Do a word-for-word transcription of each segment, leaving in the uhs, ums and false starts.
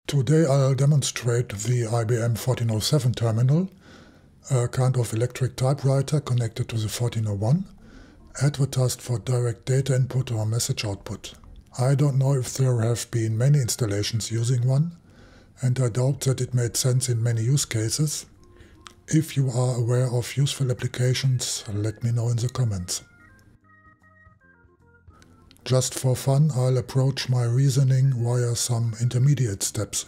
Today I'll demonstrate the I B M fourteen oh seven terminal, a kind of electric typewriter connected to the fourteen oh one, advertised for direct data input or message output. I don't know if there have been many installations using one, and I doubt that it made sense in many use cases. If you are aware of useful applications, let me know in the comments. Just for fun, I'll approach my reasoning via some intermediate steps.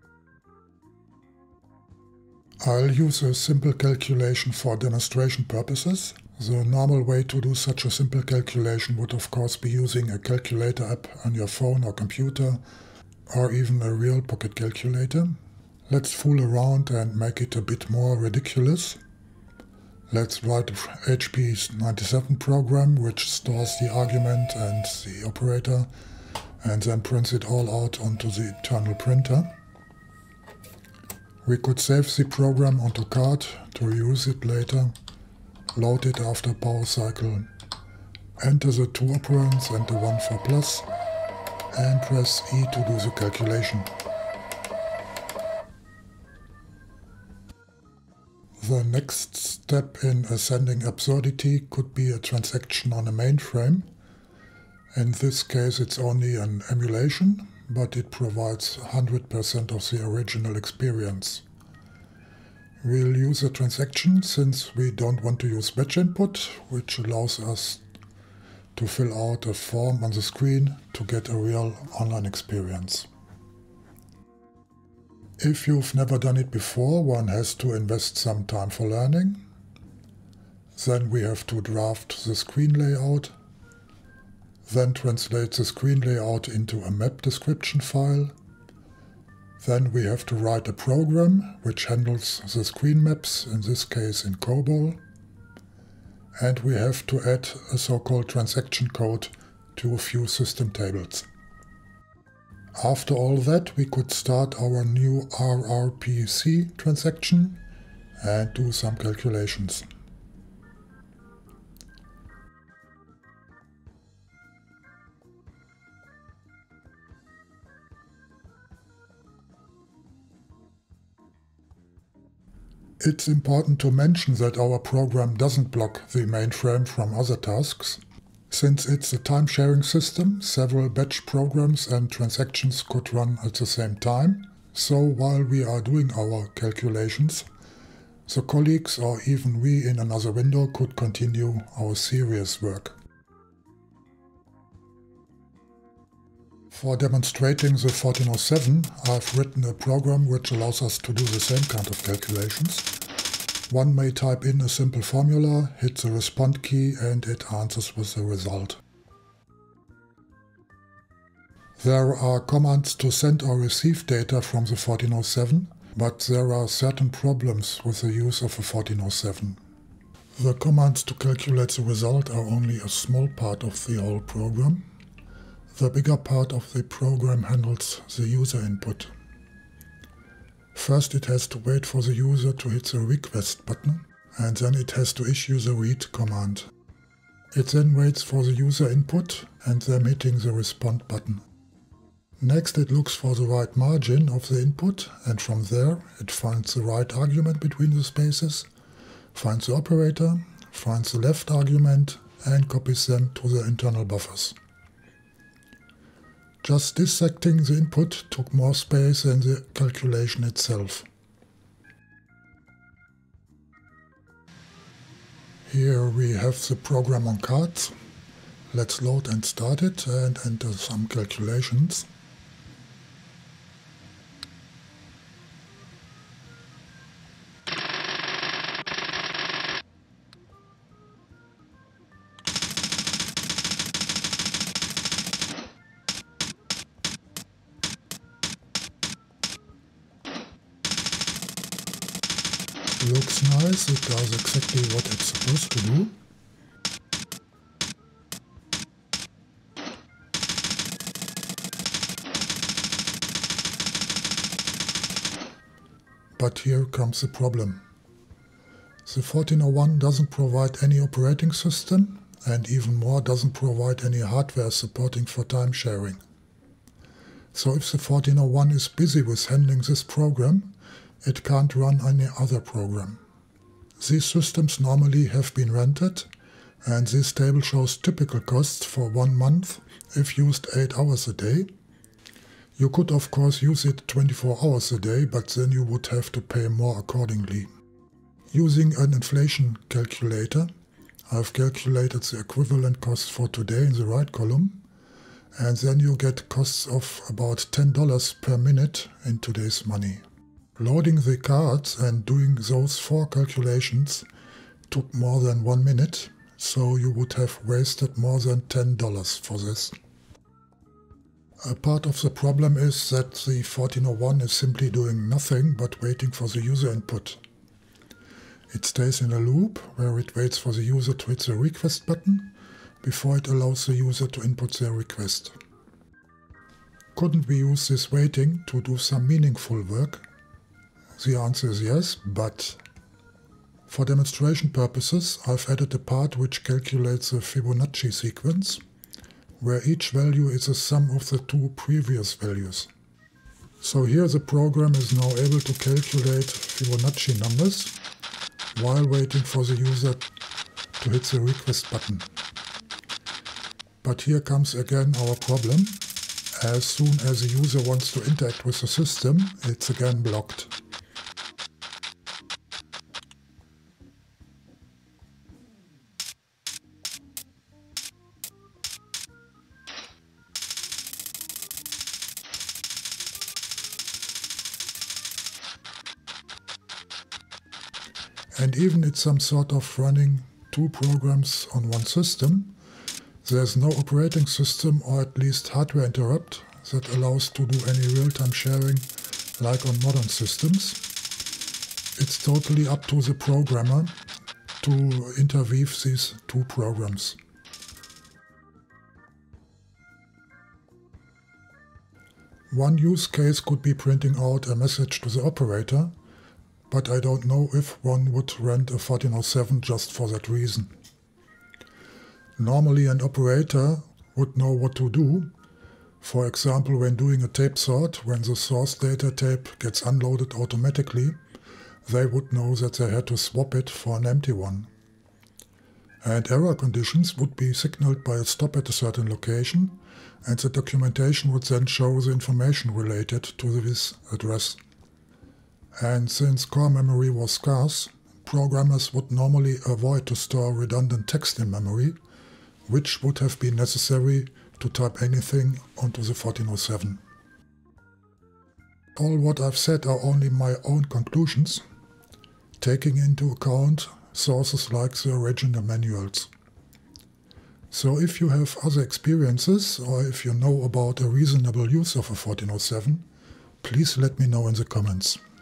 I'll use a simple calculation for demonstration purposes. The normal way to do such a simple calculation would of course be using a calculator app on your phone or computer, or even a real pocket calculator. Let's fool around and make it a bit more ridiculous. Let's write a H P ninety-seven program which stores the argument and the operator and then prints it all out onto the internal printer. We could save the program onto card to use it later, load it after power cycle, enter the two operands and the one for plus, and press E to do the calculation. The next step in ascending absurdity could be a transaction on a mainframe. In this case it's only an emulation, but it provides one hundred percent of the original experience. We'll use a transaction since we don't want to use batch input, which allows us to fill out a form on the screen to get a real online experience. If you've never done it before, one has to invest some time for learning. Then we have to draft the screen layout, then translate the screen layout into a map description file. Then we have to write a program which handles the screen maps, in this case in COBOL. And we have to add a so-called transaction code to a few system tables. After all that, we could start our new R R P C transaction and do some calculations. It's important to mention that our program doesn't block the mainframe from other tasks. Since it's a time-sharing system, several batch programs and transactions could run at the same time. So while we are doing our calculations, the colleagues or even we in another window could continue our serious work. For demonstrating the fourteen oh seven, I've written a program which allows us to do the same kind of calculations. One may type in a simple formula, hit the respond key, and it answers with the result. There are commands to send or receive data from the fourteen oh seven, but there are certain problems with the use of a fourteen oh seven. The commands to calculate the result are only a small part of the whole program. The bigger part of the program handles the user input. First it has to wait for the user to hit the request button, and then it has to issue the read command. It then waits for the user input and them hitting the respond button. Next it looks for the right margin of the input, and from there it finds the right argument between the spaces, finds the operator, finds the left argument and copies them to the internal buffers. Just dissecting the input took more space than the calculation itself. Here we have the program on cards. Let's load and start it and enter some calculations. Looks nice, it does exactly what it's supposed to do. But here comes the problem. The fourteen oh one doesn't provide any operating system, and even more doesn't provide any hardware supporting for time sharing. So if the fourteen oh one is busy with handling this program, it can't run any other program. These systems normally have been rented, and this table shows typical costs for one month if used eight hours a day. You could of course use it twenty-four hours a day, but then you would have to pay more accordingly. Using an inflation calculator, I've calculated the equivalent cost for today in the right column, and then you get costs of about ten dollars per minute in today's money. Loading the cards and doing those four calculations took more than one minute, so you would have wasted more than ten dollars for this. A part of the problem is that the fourteen oh one is simply doing nothing but waiting for the user input. It stays in a loop where it waits for the user to hit the request button before it allows the user to input their request. Couldn't we use this waiting to do some meaningful work? The answer is yes, but for demonstration purposes I've added a part which calculates a Fibonacci sequence, where each value is a sum of the two previous values. So here the program is now able to calculate Fibonacci numbers while waiting for the user to hit the request button. But here comes again our problem. As soon as the user wants to interact with the system, it's again blocked. And even it's some sort of running two programs on one system, there's no operating system, or at least hardware interrupt, that allows to do any real-time sharing like on modern systems. It's totally up to the programmer to interweave these two programs. One use case could be printing out a message to the operator, but I don't know if one would rent a fourteen oh seven just for that reason. Normally an operator would know what to do. For example, when doing a tape sort, when the source data tape gets unloaded automatically, they would know that they had to swap it for an empty one. And error conditions would be signaled by a stop at a certain location, and the documentation would then show the information related to this address. And since core memory was scarce, programmers would normally avoid to store redundant text in memory, which would have been necessary to type anything onto the fourteen oh seven. All what I've said are only my own conclusions, taking into account sources like the original manuals. So if you have other experiences, or if you know about a reasonable use of a fourteen oh seven, please let me know in the comments.